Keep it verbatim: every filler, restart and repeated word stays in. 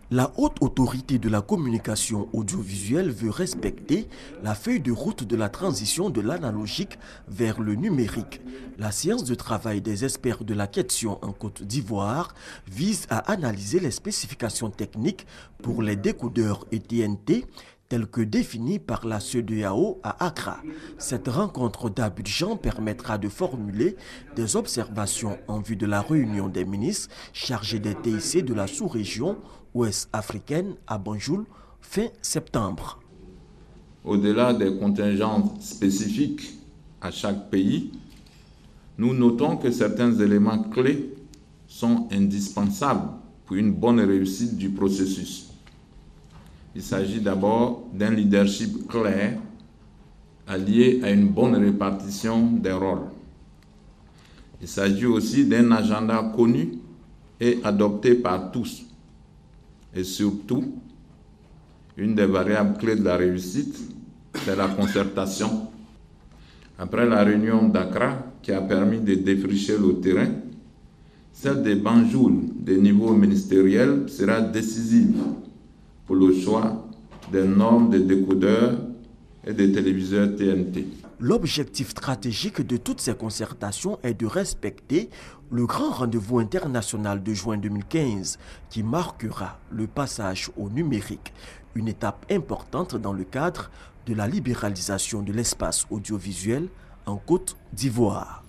La haute autorité de la communication audiovisuelle veut respecter la feuille de route de la transition de l'analogique vers le numérique. La séance de travail des experts de la question en Côte d'Ivoire vise à analyser les spécifications techniques pour les décodeurs et T N T tels que définis par la C E D E A O à Accra. Cette rencontre d'Abidjan permettra de formuler des observations en vue de la réunion des ministres chargés des T I C de la sous-région ouest africaine à Banjul fin septembre. Au-delà des contingences spécifiques à chaque pays, nous notons que certains éléments clés sont indispensables pour une bonne réussite du processus. Il s'agit d'abord d'un leadership clair, allié à une bonne répartition des rôles. Il s'agit aussi d'un agenda connu et adopté par tous. Et surtout, une des variables clés de la réussite, c'est la concertation. Après la réunion d'Accra, qui a permis de défricher le terrain, celle de Banjul, des niveaux ministériels, sera décisive pour le choix des normes de décodeurs et des téléviseurs T N T. L'objectif stratégique de toutes ces concertations est de respecter le grand rendez-vous international de juin deux mille quinze qui marquera le passage au numérique, une étape importante dans le cadre de la libéralisation de l'espace audiovisuel en Côte d'Ivoire.